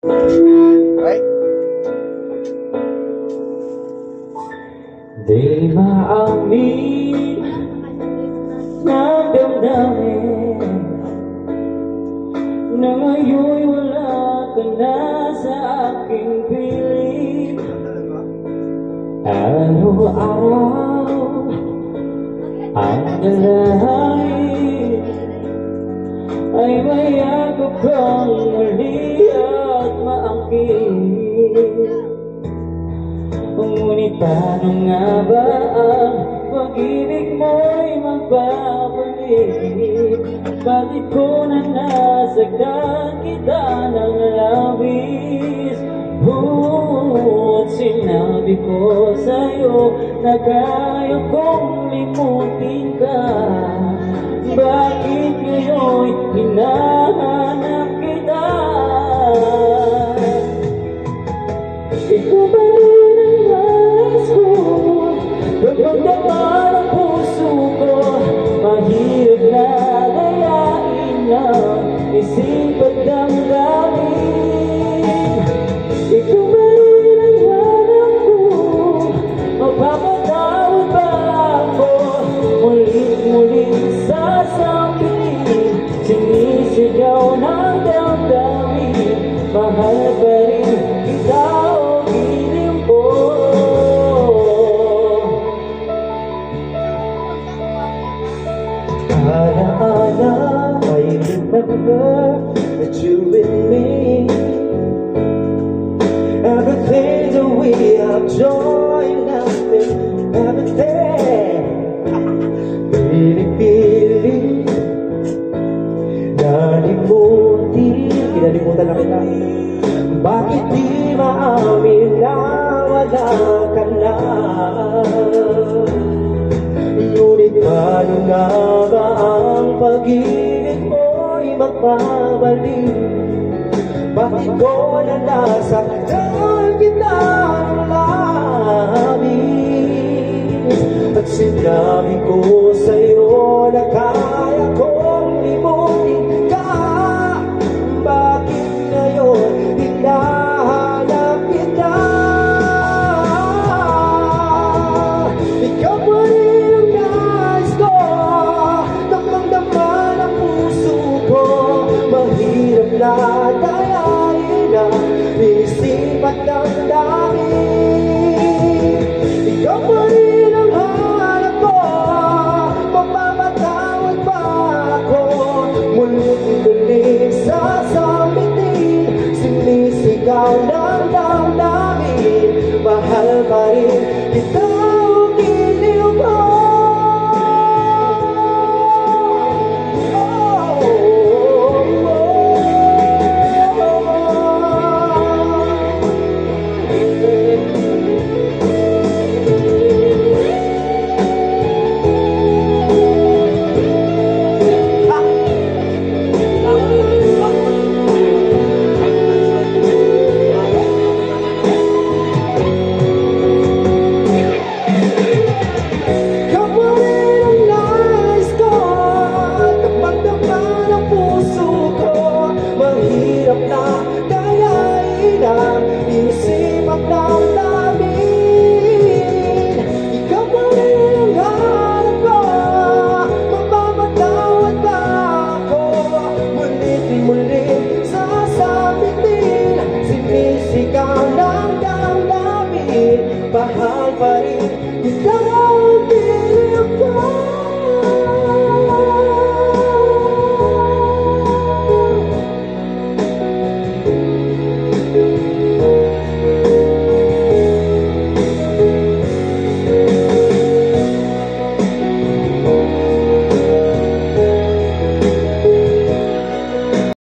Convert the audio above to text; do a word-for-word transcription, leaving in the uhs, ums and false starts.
Okay? Di maamin ng damdamin na ngayon'y wala ka na sa aking piling. Araw-araw ang dalangin ay mayagap kang muli at maangkin. Ngunit paano nga ba ang pag-ibig mo'y magbabalik? Bakit ko na nasagdan kita ng labis? At sinabi ko sa'yo na kaya kong limutin ka. Bakit ngayon'y hinahanap kita? Ikaw ba rin ang nais ko? Kapag naman ang puso ko, mahirap na dayain ang isip at damdamin. Ikaw ba rin ang hanap ko? Mapapatawad ba ako? Mulit-mulit sasabihin, sinisigaw ng damdamin. Mahal pa rin kita o gilim ko. Ana-ana, I remember that you with me. Everything that we have, joy, nothing, everything. Pili-pili, nalimuti, kinalimutan na kita. Bakit di maamin na wala ka na? Ngunit paano nga ba ang pag-ibig mo'y magpabalik? Bakit ko na nasaktan kita ng labis? At sinabi ko sa'yo na kaya kong limutin ka. Bakit ngayon hinahanap kita? Ikaw pa rin ang nais ko, damang-daman ang puso ko. Mahirap na dayain ang isip at damdamin. Ikaw pa rin ang hanap ko, mapapatawad ba ako? Mulit-mulit sasabitin, sinisigaw ng damdamin. Mahal pa rin kita o giliw ko. Mahal pa rin